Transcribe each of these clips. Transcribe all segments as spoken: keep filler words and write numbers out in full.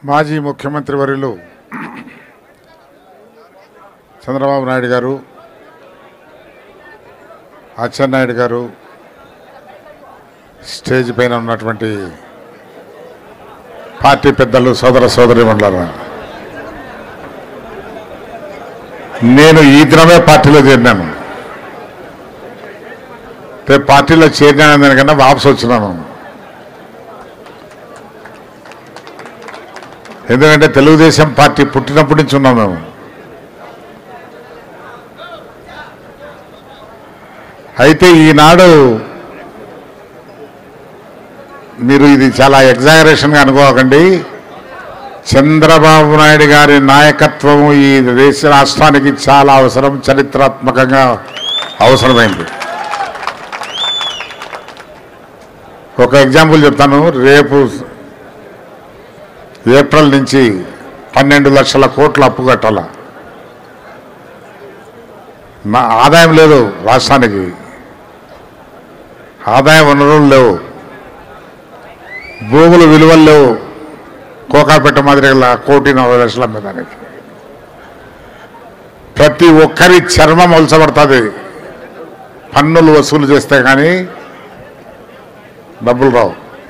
మాజీ ముఖ్యమంత్రి వర్యులు చంద్రబాబు నాయుడు గారు, అచ్చెన్నాయుడు గారు, స్టేజ్ పైన ఉన్నటువంటి పార్టీ పెద్దలు, సోదర సోదరీమణులారా, నేను ఈ దినమే పార్టీలో చేరినాను. పార్టీలో చేరినాను దానికన్నా వాపసు వచ్చినాను. ఎందుకంటే తెలుగుదేశం పార్టీ పుట్టినప్పటి నుంచి ఉన్నాం మేము. అయితే ఈనాడు మీరు ఇది చాలా ఎగ్జాగరేషన్గా అనుకోకండి. చంద్రబాబు నాయుడు గారి నాయకత్వము ఈ దేశ రాష్ట్రానికి చాలా అవసరం, చరిత్రాత్మకంగా అవసరమైంది. ఒక ఎగ్జాంపుల్ చెప్తాను. రేపు ఏప్రిల్ నుంచి పన్నెండు లక్షల కోట్ల అప్పు కట్టాల. నా ఆదాయం లేదు రాష్ట్రానికి, ఆదాయ వనరులు లేవు, భూములు విలువలు లేవు. కోకాపేట మాదిరిగా కోటి నలభై లక్షల దానికి ప్రతి ఒక్కరి చర్మం ఒలసబడుతుంది. పన్నులు వసూలు చేస్తే కానీ డబ్బులు రావు.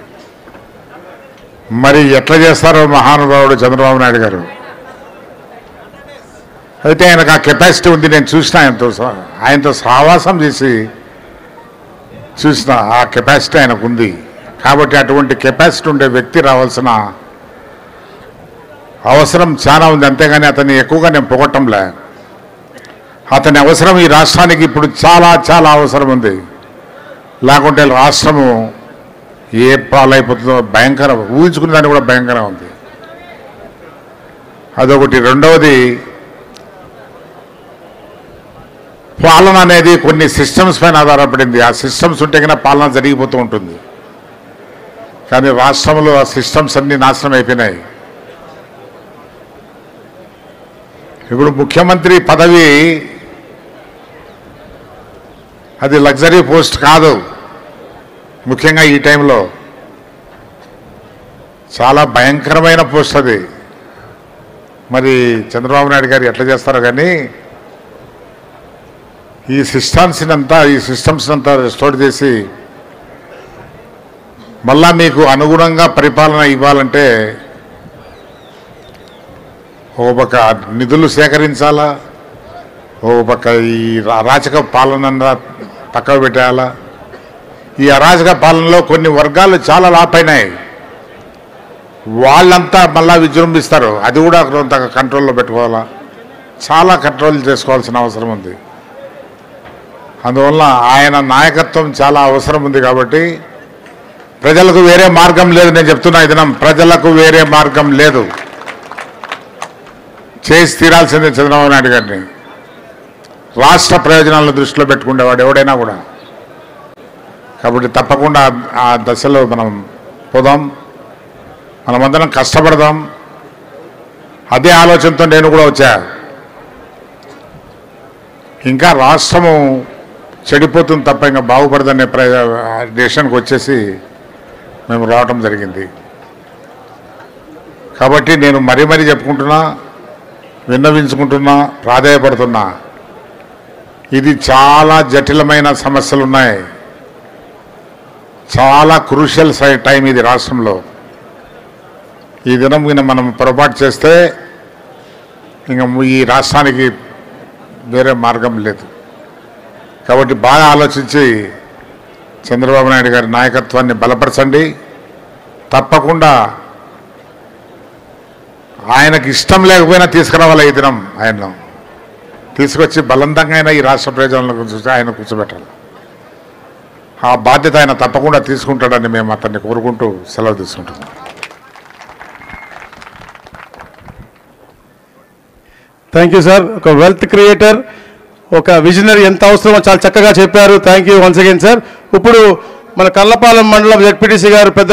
మరి ఎట్లా చేస్తారో మహానుభావుడు చంద్రబాబు నాయుడు గారు. అయితే ఆయనకు ఆ కెపాసిటీ ఉంది. నేను చూసిన ఆయనతో ఆయనతో సహవాసం చేసి చూసిన ఆ కెపాసిటీ ఆయనకు ఉంది. కాబట్టి అటువంటి కెపాసిటీ ఉండే వ్యక్తి రావాల్సిన అవసరం చాలా ఉంది. అంతేగాని అతన్ని ఎక్కువగా నేను పొగట్టంలే. అతని అవసరం ఈ రాష్ట్రానికి ఇప్పుడు చాలా చాలా అవసరం ఉంది. లేకుంటే రాష్ట్రము ఏ పాలైపోతుందో భయంకరం, ఊహించుకునే దాన్ని కూడా భయంకరంగా ఉంది. అదొకటి. రెండవది, పాలన అనేది కొన్ని సిస్టమ్స్ పైన ఆధారపడింది. ఆ సిస్టమ్స్ ఉంటే కన్నా పాలన జరిగిపోతూ ఉంటుంది. కానీ రాష్ట్రంలో ఆ సిస్టమ్స్ అన్నీ నాశనం అయిపోయినాయి. ఇప్పుడు ముఖ్యమంత్రి పదవి అది లగ్జరీ పోస్ట్ కాదు. ముఖ్యంగా ఈ టైంలో చాలా భయంకరమైన పోస్ట్ అది. మరి చంద్రబాబు నాయుడు గారు ఎట్లా చేస్తారో కానీ ఈ సిస్టమ్స్ని అంతా ఈ సిస్టమ్స్ అంతా రెస్టోర్ చేసి మళ్ళా మీకు అనుగుణంగా పరిపాలన ఇవ్వాలంటే ఓ పక్క నిధులు సేకరించాలా, ఓ పక్క ఈ అరాచక పాలన పక్కకు పెట్టేయాలా. ఈ అరాచక పాలనలో కొన్ని వర్గాలు చాలా లాపైనాయి. వాళ్ళంతా మళ్ళా విజృంభిస్తారు. అది కూడా కొంత కంట్రోల్లో పెట్టుకోవాలా, చాలా కంట్రోల్ చేసుకోవాల్సిన అవసరం ఉంది. అందువల్ల ఆయన నాయకత్వం చాలా అవసరం ఉంది. కాబట్టి ప్రజలకు వేరే మార్గం లేదు. నేను చెప్తున్నా ఈ దినం, ప్రజలకు వేరే మార్గం లేదు. చేసి తీరాల్సిందే చంద్రబాబు నాయుడు గారిని. రాష్ట్ర ప్రయోజనాలను దృష్టిలో పెట్టుకునేవాడు ఎవడైనా కూడా. కాబట్టి తప్పకుండా ఆ దశలో మనం పోదాం, మనమందరం కష్టపడదాం. అదే ఆలోచనతో నేను కూడా వచ్చా. ఇంకా రాష్ట్రము చెడిపోతుంది తప్ప ఇంకా బాగుపడదనే ప్ర డెసిషన్కి వచ్చేసి మేము రావటం జరిగింది. కాబట్టి నేను మరీ మరీ చెప్పుకుంటున్నా, విన్నవించుకుంటున్నా, ప్రాధేయపడుతున్నా. ఇది చాలా జటిలమైన సమస్యలు ఉన్నాయి. చాలా క్రూషియల్ టైం ఇది రాష్ట్రంలో. ఈ దినం మీద మనం పొరపాటు చేస్తే ఇంకా ఈ రాష్ట్రానికి వేరే మార్గం లేదు. కాబట్టి బాగా ఆలోచించి చంద్రబాబు నాయుడు గారి నాయకత్వాన్ని బలపరచండి. తప్పకుండా ఆయనకి ఇష్టం లేకపోయినా తీసుకురావాలి. ఈ దినం ఆయన తీసుకొచ్చి బలవంతంగా అయినా ఈ రాష్ట్ర ప్రయోజనాలను చూసి ఆయన కూర్చోబెట్టాలి. ఆ బాధ్యత ఆయన తప్పకుండా తీసుకుంటాడని మేము అతన్ని కోరుకుంటూ సెలవు తీసుకుంటున్నాం. Thank you sir. ఒక వెల్త్ క్రియేటర్, ఒక విజనరీ ఎంత అవసరమో చాలా చక్కగా చెప్పారు. Thank you once again sir. ఇప్పుడు మన కల్లపాలెం మండలం జెడ్పీటీసీ గారు పెద్ద